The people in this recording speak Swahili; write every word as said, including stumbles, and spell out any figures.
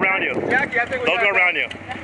around you. Jackie, I think we They'll got go it. around you.